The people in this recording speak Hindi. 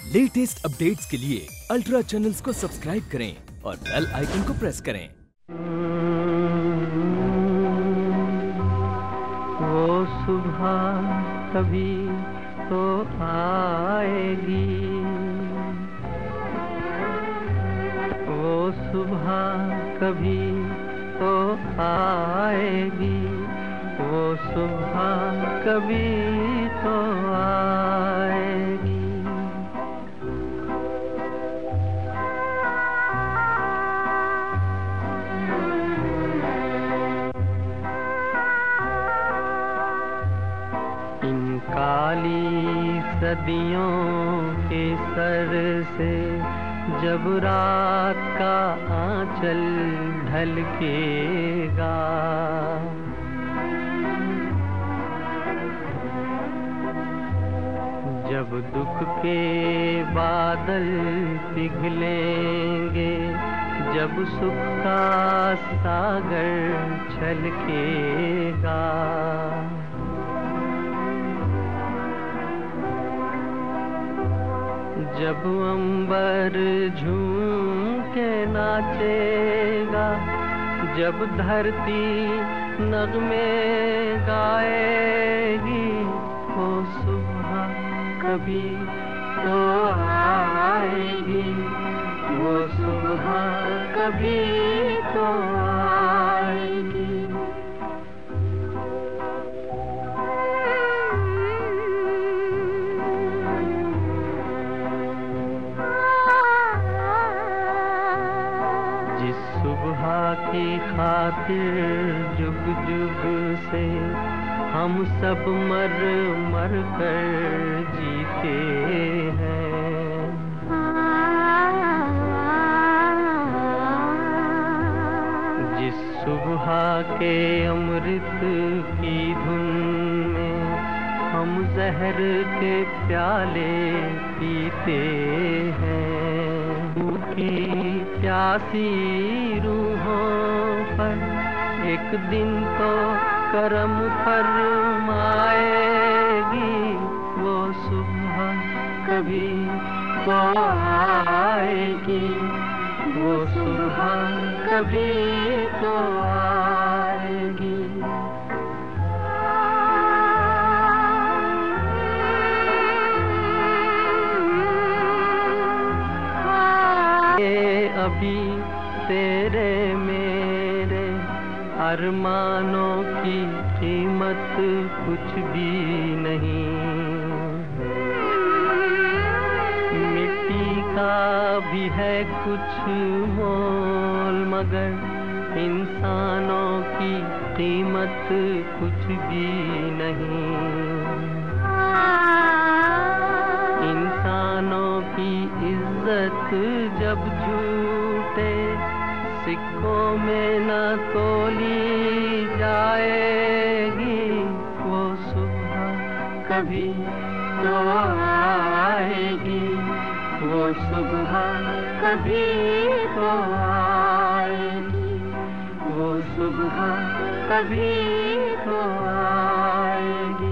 लेटेस्ट अपडेट्स के लिए अल्ट्रा चैनल्स को सब्सक्राइब करें और बेल आइकन को प्रेस करें। वो सुबह कभी तो आएगी, वो सुबह कभी तो आएगी, वो सुबह कभी तो आएगी। इन काली सदियों के सर से जब रात का आंचल ढलकेगा, जब दुख के बादल पिघलेंगे, जब सुख का सागर छलकेगा, जब अंबर झूम के नाचेगा, जब धरती नगमे गाएगी, वो सुबह कभी तो आएगी, वो सुबह कभी तो आएगी। सुबह की खातिर जुग जुग से हम सब मर मर कर जीते हैं, जिस सुबह के अमृत की धुन में हम जहर के प्याले पीते हैं, की प्यासी रूहों पर एक दिन तो करम फरमाएगी, वो सुबह कभी तो आएगी, वो सुबह कभी तो आएगी। अभी तेरे मेरे अरमानों की कीमत कुछ भी नहीं, मिट्टी का भी है कुछ मोल, मगर इंसानों की कीमत कुछ भी नहीं। इंसानों की इज्जत जब झूठे सिक्कों में न तोली जाएगी, वो सुबह कभी तो आएगी, वो सुबह कभी तो आएगी, वो सुबह कभी तो आएगी।